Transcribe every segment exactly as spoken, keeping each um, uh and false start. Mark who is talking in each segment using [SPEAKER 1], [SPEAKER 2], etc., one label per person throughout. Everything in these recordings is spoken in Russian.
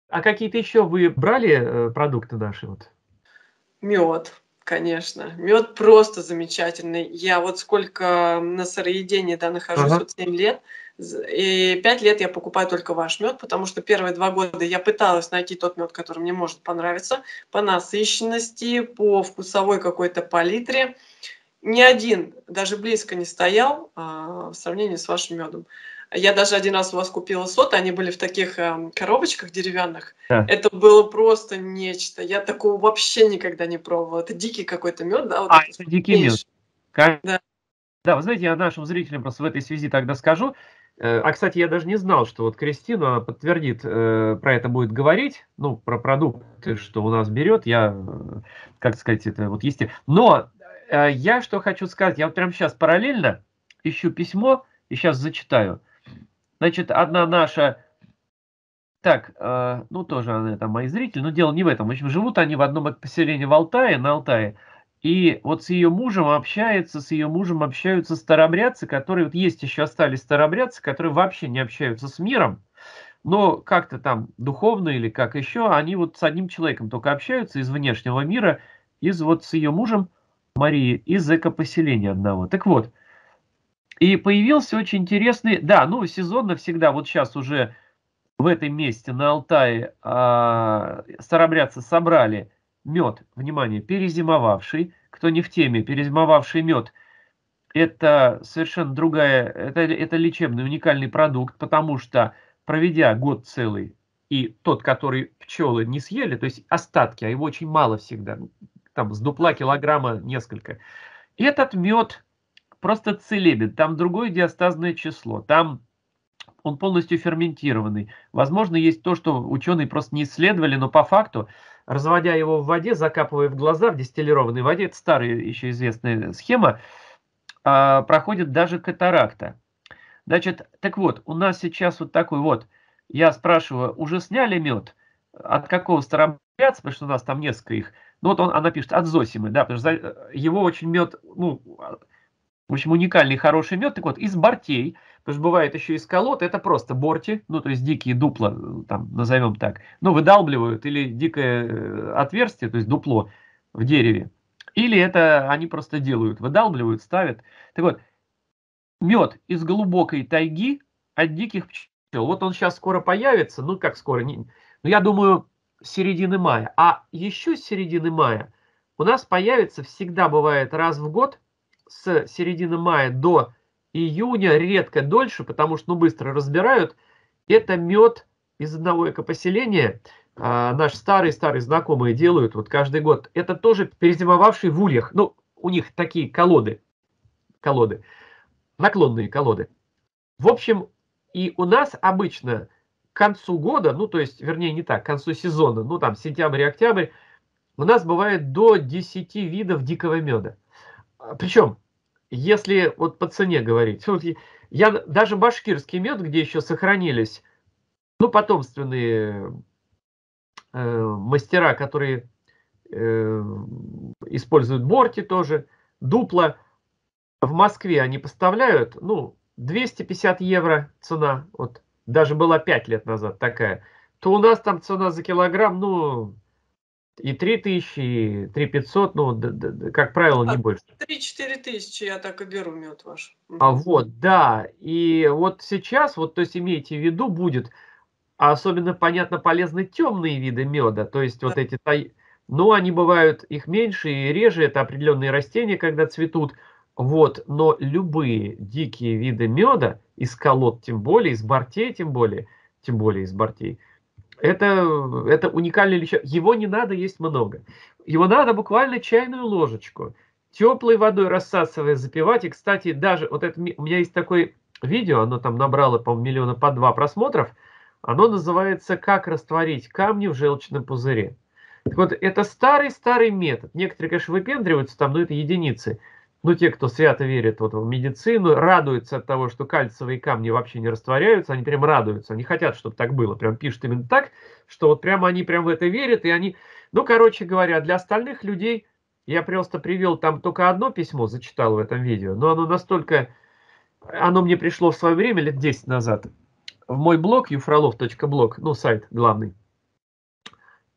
[SPEAKER 1] А какие-то еще вы брали, э, продукты наши вот?
[SPEAKER 2] Мед, конечно. Мед просто замечательный. Я вот сколько на сыроедении, да, нахожусь,
[SPEAKER 1] Ага.
[SPEAKER 2] вот семь лет, з и пять лет я покупаю только ваш мед, потому что первые два года я пыталась найти тот мед, который мне может понравиться по насыщенности, по вкусовой какой-то палитре. Ни один даже близко не стоял, а, в сравнении с вашим медом. Я даже один раз у вас купила соты, они были в таких, эм, коробочках деревянных.
[SPEAKER 1] Да.
[SPEAKER 2] Это было просто нечто. Я такого вообще никогда не пробовала. Это дикий какой-то мед, да, вот
[SPEAKER 1] А,
[SPEAKER 2] этот
[SPEAKER 1] это дикий мед.
[SPEAKER 2] вкуснейший.
[SPEAKER 1] Ка
[SPEAKER 2] Да.
[SPEAKER 1] Да, вы знаете, я нашим зрителям просто в этой связи тогда скажу. Э, а, кстати, я даже не знал, что вот Кристина подтвердит, э, про это будет говорить, ну, про продукты, что у нас берет. Я, э, как сказать, это вот есте Но, э, я что хочу сказать. Я вот прямо щас параллельно ищу письмо и щас зачитаю. Значит, одна наша Так, э, ну, тоже она там мои зрители, но дело не в этом. В общем, живут они в одном эк поселении в Алтае, на Алтае. И вот с ее мужем общается с ее мужем общаются старообрядцы, которые вот есть еще остались старообрядцы, которые вообще не общаются с миром, но как-то там духовно или как еще, они вот с одним человеком только общаются из внешнего мира, из вот с ее мужем, Марией, из экопоселения одного. Так вот и появился очень интересный Да, ну, сезонно всегда, вот щас уже в этом месте на Алтае, а, старообрядцы собрали мед, внимание, перезимовавший. Кто не в теме, перезимовавший мед- это совершенно другая, это это лечебный уникальный продукт, потому что, проведя год целый, и тот, который пчелы не съели, то есть остатки, а его очень мало всегда, там с дупла килограмма несколько. Этот мед просто целебен, там другое диастазное число, там он полностью ферментированный. Возможно, есть то, что ученые просто не исследовали, но по факту, разводя его в воде, закапывая в глаза в дистиллированной воде, это старая еще известная схема, а, проходит даже катаракта. Значит, так вот, у нас сейчас вот такой вот, я спрашиваю: "Уже сняли мед?" От какого старообрядца, потому что у нас там несколько их. Ну, вот он она пишет: "От Зосимы", да, потому что за его очень мед, ну, а, в общем, уникальный хороший мед. Так вот, из бортей, потому что бывает еще из колод, это просто борти, ну, то есть дикие дупла, э, там, назовем так, ну, выдалбливают или дикое, э, отверстие, то есть дупло в дереве, или это они просто делают, выдалбливают, ставят. Так вот мед из глубокой тайги от диких пчел. Вот он щас скоро появится, ну, как скоро, не ну, я думаю, с середины мая. А еще с середины мая у нас появится, всегда бывает раз в год, с середины мая до июня, редко дольше, потому что, ну, быстро разбирают, это мед из одного экопоселения. А, наши старые-старые знакомые делают вот каждый год. Это тоже перезимовавший в ульях. Ну, у них такие колоды колоды, наклонные колоды. В общем, и у нас обычно к концу года, ну, то есть, вернее, не так, к концу сезона, ну, там сентябрь, октябрь, у нас бывает до десяти видов дикого меда. А, причем, если вот по цене говорить, вот я я даже башкирский мед, где еще сохранились, ну, потомственные э, мастера, которые, э, используют борти тоже, дупла. В Москве они поставляют, ну, двести пятьдесят евро цена, вот даже была пять лет назад такая, то у нас там цена за килограмм, ну, и три тысячи, и три пятьсот, ну, д д д как правило, не
[SPEAKER 2] Да,
[SPEAKER 1] больше.
[SPEAKER 2] три четыре тысячи я так и беру мед ваш.
[SPEAKER 1] А,
[SPEAKER 2] Мгм.
[SPEAKER 1] вот, да. И вот сейчас, вот, то есть имейте в виду, будет, а особенно, понятно, полезны темные виды меда, то есть
[SPEAKER 2] Да.
[SPEAKER 1] вот эти тай но они бывают, их меньше и реже, это определенные растения, когда цветут. Вот, но любые дикие виды меда, из колод тем более, из бортей тем более, тем более из бортей, это это уникальный лечо его не надо есть много. Его надо буквально чайную ложечку теплой водой рассасывая запивать. И, кстати, даже вот это ми у меня есть такое видео, оно там набрало, по-моему, миллиона по два просмотров. Оно называется "Как растворить камни в желчном пузыре". Так вот, это старый-старый метод. Некоторые, конечно, выпендриваются там, но это единицы. Но те, кто свято верит вот в медицину, радуются от того, что кальциевые камни вообще не растворяются, они прям радуются, они хотят, чтоб так было. Прям пишут именно так, что вот прямо они прям в это верят, и они Ну, короче говоря, для остальных людей я просто привел там тока одно письмо, зачитал в этом видео, но оно настолько оно мне пришло в свое время, лет десять назад, в мой блог юфролов точка блог, ну, сайт главный.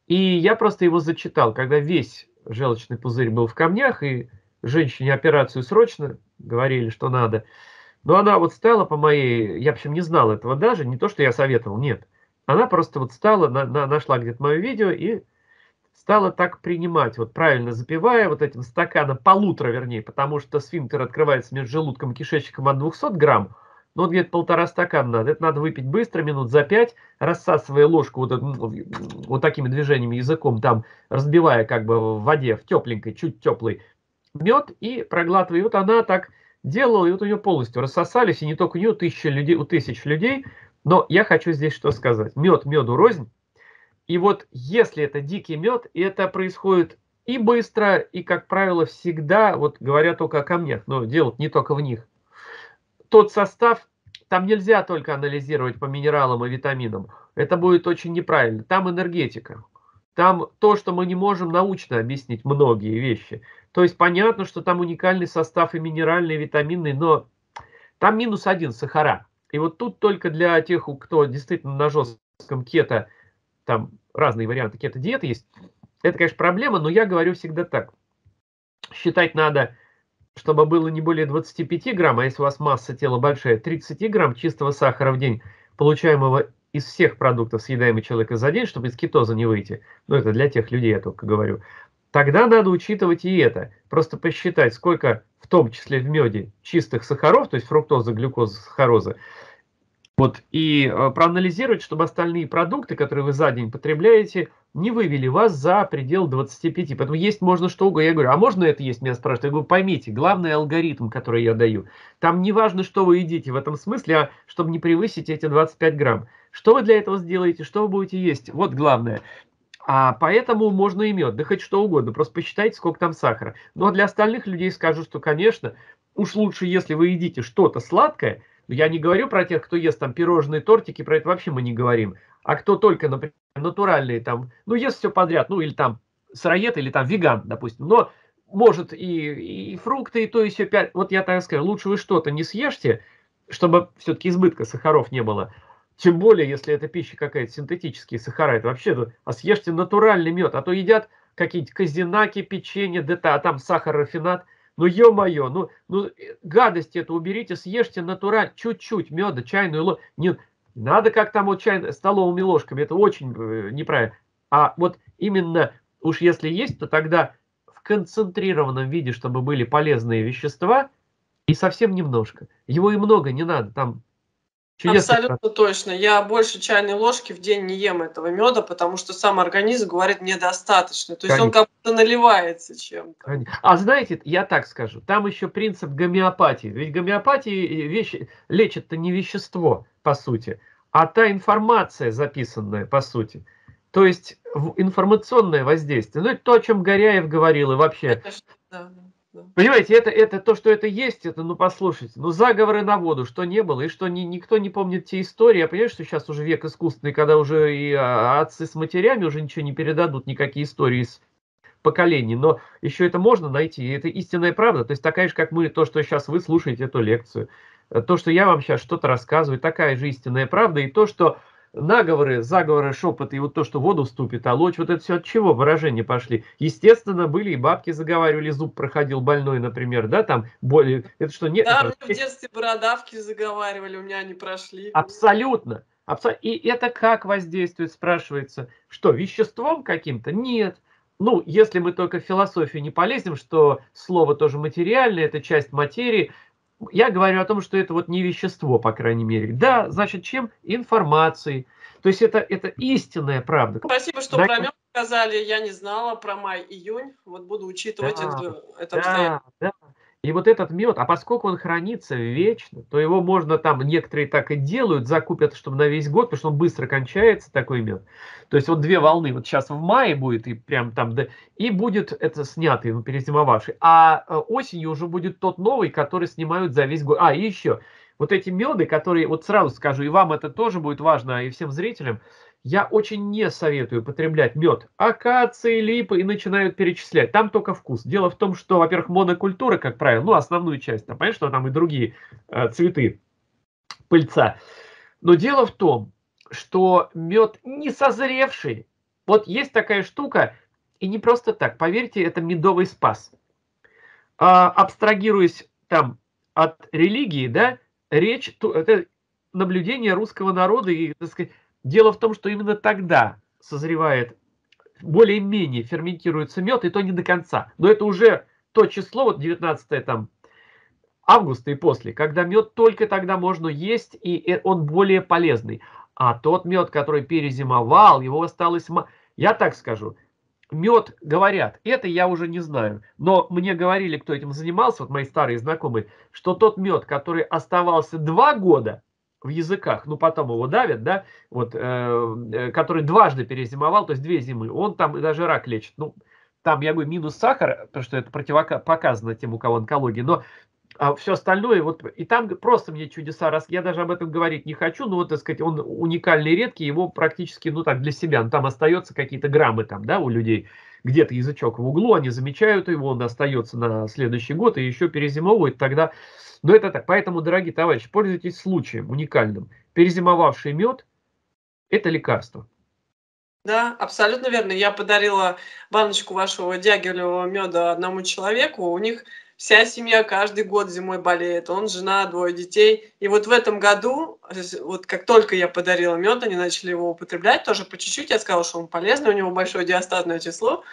[SPEAKER 1] И я просто его зачитал, когда весь желчный пузырь был в камнях, и женщине операцию срочно говорили, что надо. Но она вот стала по моей, я в общем не знал этого даже, не то, что я советовал, нет. Она просто вот стала, на, на, нашла где-то мое видео и стала так принимать, вот правильно запивая вот этим стаканом, полутора вернее, потому что сфинктер открывается между желудком и кишечником от двухсот грамм, но где-то полтора стакана надо. Это надо выпить быстро, минут за пять, рассасывая ложку вот, вот такими движениями языком, там разбивая как бы в воде, в тепленькой, чуть теплый мед и проглатывая. И вот она так делала, и вот у нее полностью рассосались, и не только у нее, тысячи людей, у тысяч людей. Но я хочу здесь что сказать. Мед меду рознь. И вот если это дикий мед, это происходит и быстро, и, как правило, всегда, вот говоря только о камнях, но дело не только в них. Тот состав, там нельзя только анализировать по минералам и витаминам. Это будет очень неправильно. Там энергетика. Там то, что мы не можем научно объяснить многие вещи. То есть понятно, что там уникальный состав и минеральный, и витаминный, но там минус один сахара. И вот тут только для тех, кто действительно на жестком кето, там разные варианты кето-диеты есть, это, конечно, проблема, но я говорю всегда так. Считать надо, чтобы было не более двадцати пяти грамм, а если у вас масса тела большая, тридцать грамм чистого сахара в день, получаемого из всех продуктов, съедаемых человека за день, чтобы из кетоза не выйти. Ну, это для тех людей я только говорю. Тогда надо учитывать и это. Просто посчитать, сколько, в том числе в меде, чистых сахаров, то есть фруктоза, глюкоза, сахароза, вот, и э, проанализировать, чтобы остальные продукты, которые вы за день потребляете, не вывели вас за предел двадцати пяти. Поэтому есть можно что угодно. Я говорю, а можно это есть, меня спрашивают. Я говорю, поймите, главный алгоритм, который я даю. Там не важно, что вы едите в этом смысле, а чтобы не превысить эти двадцать пять грамм. Что вы для этого сделаете, что вы будете есть, вот главное. А поэтому можно и мед, да хоть что угодно, просто посчитайте, сколько там сахара. Но для остальных людей скажу, что, конечно, уж лучше, если вы едите что-то сладкое. Я не говорю про тех, кто ест там пирожные, тортики, про это вообще мы не говорим. А кто только, например, натуральные там, ну, ест все подряд, ну, или там сыроед, или там веган, допустим, но может и, и фрукты, и то, и все пять. Вот я так скажу, лучше вы что-то не съешьте, чтобы все-таки избытка сахаров не было. Тем более, если это пища какая-то синтетические сахара, это вообще, а съешьте натуральный мед, а то едят какие-то казинаки, печенье, да, а там сахар, рафинат. Ну, ё-моё, ну, ну, гадость эту уберите, съешьте натурально, чуть-чуть меда, чайную ложку. Не надо как там вот чай, столовыми ложками, это очень э, неправильно. А вот именно, уж если есть, то тогда в концентрированном виде, чтобы были полезные вещества, и совсем немножко. Его и много не надо, там чудесный процесс.
[SPEAKER 2] Абсолютно точно. Я больше чайной ложки в день не ем этого меда, потому что сам организм говорит, недостаточно. То есть он
[SPEAKER 1] Конечно.
[SPEAKER 2] как будто наливается чем-то.
[SPEAKER 1] Конечно. А знаете, я так скажу, там еще принцип гомеопатии. Ведь гомеопатии вещи лечит-то не вещество, по сути, а та информация, записанная, по сути. То есть в- информационное воздействие. Ну, это то, о чем Горяев говорил, и вообще.
[SPEAKER 2] Конечно, да, да, да.
[SPEAKER 1] Понимаете, это, это то, что это есть, это, ну, послушайте, ну, заговоры на воду, что не было, и что ни, никто не помнит те истории. Я понимаю, что сейчас уже век искусственный, когда уже и а, отцы с матерями уже ничего не передадут, никакие истории из поколений, но еще это можно найти, и это истинная правда. То есть такая же, как мы, то, что сейчас вы слушаете эту лекцию, то, что я вам сейчас что-то рассказываю, такая же истинная правда, и то, что наговоры, заговоры, шепоты, и вот то, что в воду вступит, а ложь, вот это все от чего выражения пошли? Естественно, были и бабки заговаривали, зуб проходил больной, например, да, там, боли, это что, нет?
[SPEAKER 2] Да,
[SPEAKER 1] Это...
[SPEAKER 2] мне в детстве бородавки заговаривали, у меня они прошли.
[SPEAKER 1] Абсолютно. Абсо- И это как воздействует, спрашивается, что, веществом каким-то? Нет. Ну, если мы только в философию не полезем, что слово тоже материальное, это часть материи, я говорю о том, что это вот не вещество, по крайней мере. Да, значит, чем? Информацией. То есть это, это истинная правда.
[SPEAKER 2] Спасибо, что
[SPEAKER 1] На
[SPEAKER 2] про
[SPEAKER 1] этом-
[SPEAKER 2] мед сказали. Я не знала про май-июнь. Вот буду учитывать
[SPEAKER 1] Да,
[SPEAKER 2] это, это обстоятельство.
[SPEAKER 1] да, да. И вот этот мед, а поскольку он хранится вечно, то его можно там, некоторые так и делают, закупят, чтобы на весь год, потому что он быстро кончается, такой мед. То есть вот две волны, вот сейчас в мае будет, и прям там, да, и будет это снятый, ну, перезимовавший. А э, осенью уже будет тот новый, который снимают за весь год. А, и еще, вот эти меды, которые, вот сразу скажу, и вам это тоже будет важно, и всем зрителям, я очень не советую потреблять мед акации, липы и начинают перечислять. Там только вкус. Дело в том, что, во-первых, монокультура, как правило, ну, основную часть, там, понятно, что там и другие э, цветы, пыльца. Но дело в том, что мед не созревший, вот есть такая штука, и не просто так, поверьте, это медовый спас. А, абстрагируясь там от религии, да, речь, то, это наблюдение русского народа, и, так сказать, дело в том, что именно тогда созревает, более-менее ферментируется мед, и то не до конца. Но это уже то число, вот девятнадцатое там августа и после, когда мед только тогда можно есть, и э, он более полезный. А тот мед, который перезимовал, его осталось... ма- Я так скажу, мед, говорят, это я уже не знаю, но мне говорили, кто этим занимался, вот мои старые знакомые, что тот мед, который оставался два года в языках, ну потом его давят, да, вот, э, э, который дважды перезимовал, то есть две зимы, он там даже рак лечит. Ну, там, я говорю, минус сахар, потому что это противопоказано тем, у кого онкология, но а все остальное, вот, и там просто мне чудеса, раз я даже об этом говорить не хочу, но вот, так сказать, он уникальный, редкий, его практически, ну так, для себя, ну, там остается какие-то граммы там, да, у людей, где-то язычок в углу, они замечают его, он остается на следующий год и еще перезимовывает тогда. Но это так, поэтому, дорогие товарищи, пользуйтесь случаем уникальным. Перезимовавший мед– это лекарство.
[SPEAKER 2] Да, абсолютно верно. Я подарила баночку вашего дягилевого меда одному человеку. У них вся семья каждый год зимой болеет. Он, жена, двое детей. И вот в этом году, вот как только я подарила мед, они начали его употреблять, тоже по чуть-чуть. Я сказала, что он полезный, у него большое диастазное число.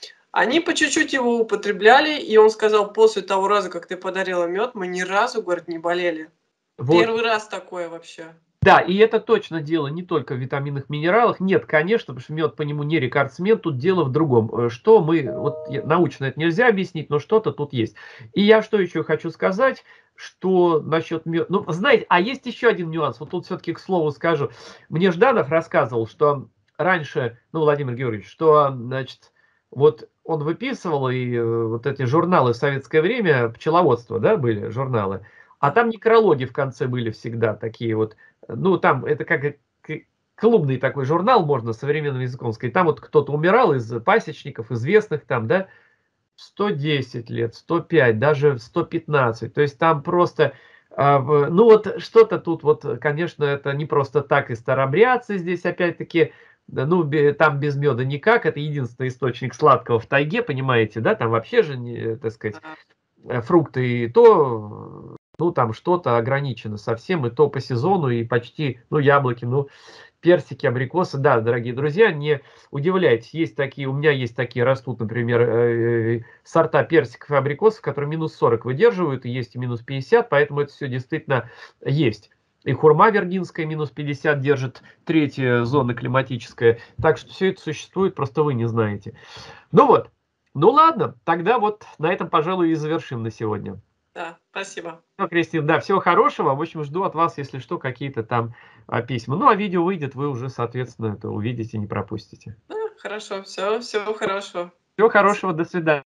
[SPEAKER 2] Они по чуть-чуть его употребляли, и он сказал, после того раза, как ты подарила мед, мы ни разу, говорит, не болели.
[SPEAKER 1] Вот.
[SPEAKER 2] Первый раз такое вообще.
[SPEAKER 1] Да, и это точно дело не только в витаминах, минералах. Нет, конечно, потому что мед по нему не рекордсмен, тут дело в другом. Э, Что мы, вот я- научно это нельзя объяснить, но что-то тут есть. И я что еще хочу сказать, что насчет меда... Ну, знаете, а есть еще один нюанс. Вот тут все-таки к слову скажу. Мне Жданов рассказывал, что раньше, ну, Владимир Георгиевич, что, значит, вот он выписывал, и э, вот эти журналы в советское время, пчеловодство, да, были журналы, а там некрологи в конце были всегда такие вот, ну, там это как клубный такой журнал, можно современным языком сказать. Там вот кто-то умирал из пасечников, известных там, да, сто десять лет, сто пять, даже сто пятнадцать. То есть там просто, а, в- ну вот что-то тут вот, конечно, это не просто так и старобрядцы здесь опять-таки, да, ну, бе- там без меда никак, это единственный источник сладкого в тайге, понимаете, да, там вообще же, не, так сказать,
[SPEAKER 2] Да.
[SPEAKER 1] э, фрукты и то, ну, там что-то ограничено совсем, и то по сезону, и почти, ну, яблоки, ну, персики, абрикосы. Да, дорогие друзья, не удивляйтесь, есть такие, у меня есть такие, растут, например, э, сорта персиков и абрикосов, которые минус сорок выдерживают, и есть и минус пятьдесят, поэтому это все действительно есть. И хурма виргинская минус пятьдесят держит, третья зона климатическая. Так что все это существует, просто вы не знаете. Ну вот, ну ладно, тогда вот на этом, пожалуй, и завершим на сегодня.
[SPEAKER 2] Да, спасибо.
[SPEAKER 1] Ну, Кристина, да, всего хорошего. В общем, жду от вас, если что, какие-то там а, письма. Ну, а видео выйдет, вы уже, соответственно, это увидите, не пропустите.
[SPEAKER 2] Да, хорошо, все, всего хорошего.
[SPEAKER 1] Всего хорошего, до свидания.